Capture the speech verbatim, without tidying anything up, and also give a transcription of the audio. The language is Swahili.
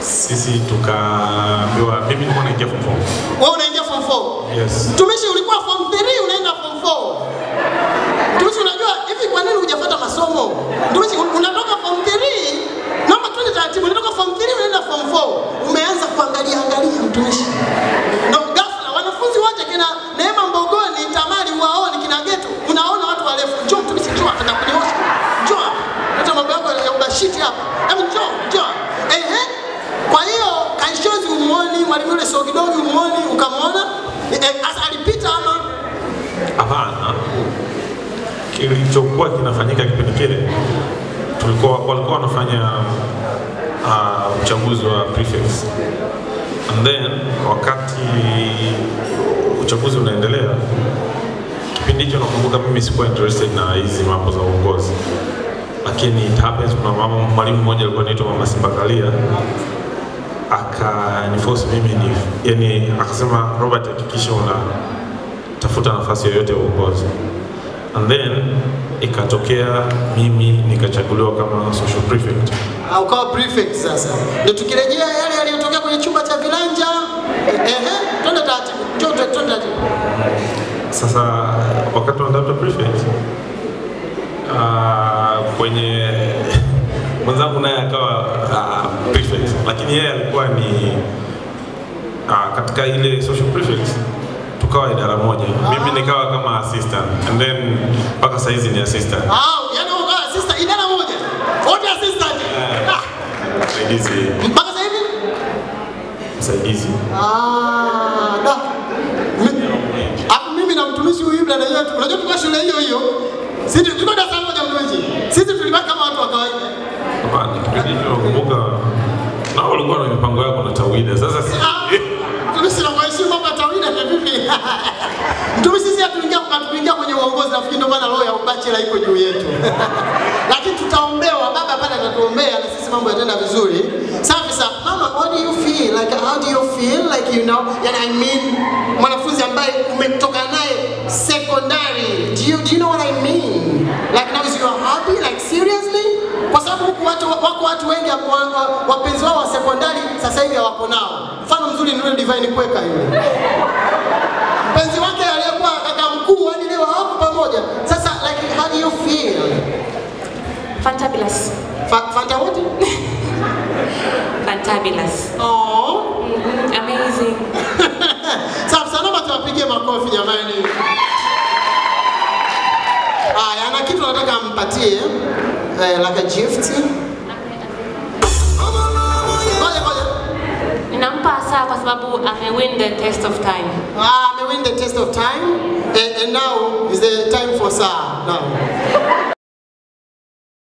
sisi tukaambiwa mimi nilikuwa naingia form four. Wewe unaingia form four? Yes. Mtumishi ulikuwa form three unaenda form four. Mtumishi unajua hivi kwa nini hujafuata masomo? Mtumishi unatoka form three, naomba twende taratibu, unatoka form three unaenda form four. Umeanza kuangalia angalia mtumishi. Na ghafla wanafunzi wote kina Neema Mbogoni, Tamari waoni kina Geto, unaona watu warefu. Njoo mtumishi, njoo hata kuniosha. Njoo. Hata mambo yako ya ubashiti hapa. Hebu njoo, njoo. Ehe. Kwa hiyo kaishozi umuoni, mwalimu yule sio kidogo umuoni, ukamwona asa alipita ama hapana. Kilichokuwa kinafanyika kipindi kile tulikuwa walikuwa wanafanya uh, uchaguzi wa prefects, and then wakati uchaguzi unaendelea kipindi hicho nakumbuka mimi sikuwa interested na hizi mambo za uongozi, lakini it happens kuna mama mwalimu mmoja alikuwa anaitwa Mama Simbakalia akaniforce mimi ni yani akasema Robert hakikisha una tafuta nafasi yoyote ya uongozi, and then ikatokea mimi nikachaguliwa kama social prefect. Au kama prefect sasa. Ndio tukirejea yale yaliyotokea kwenye chumba cha vilanja. Ehe, twende taratibu. Njoo twende taratibu. Sasa wakati wa ndato prefect uh, kwenye mwenzangu naye akawa uh, prefect, lakini yeye alikuwa ni uh, katika ile social prefect tukawa idara moja. Ah. Mimi nikawa kama assistant, and then mpaka sasa hizi ni assistant. Ah, yani ukawa assistant idara moja. Wote assistant. Yeah. Ah. Msaidizi. Mpaka sasa hivi? Msaidizi. Ah, da. Hapo mimi na mtumishi huyu Ibra na yeye unajua tulikuwa shule hiyo hiyo. Sisi tulikuwa darasa moja mtumishi. Sisi tulibaki kama watu wa kawaida. Hapana, kipindi hicho nakumbuka na walikuwa na mipango yako na tawida. Sasa si mtumishi na kuheshimu mambo ya tawida ni vipi? Mtumishi sisi hatuingia kuingia kwenye uongozi, nafikiri ndio maana roho ya ubachela iko juu yetu. Lakini tutaombewa, baba pale atatuombea na sisi mambo yataenda vizuri. Safi sana. Mama, what do you feel? Like how do you feel? Like you know, and I mean mwanafunzi ambaye umetoka naye secondary. Do you do you know what I mean? Like now is you are happy? Like seriously? Kwa sababu huku watu wako watu wengi wapenzi wao wa sekondari sasa hivi hawako nao. Mfano mzuri ni yule Divine Kweka yule. Mpenzi wake aliyekuwa kaka mkuu hadi leo hapo pamoja. Sasa like how do you feel? Fantabulous. Fa Fanta what? Fantabulous. Oh, mm-hmm. Amazing. Sasa sana tuwapigie makofi jamani. Ah, ana kitu nataka mpatie. Eh, like a gift. Ngoja ngoja. Ninampa saa kwa sababu ame win the test of time. Ah, ame win the test of time. And, and now is the time for saa. Now.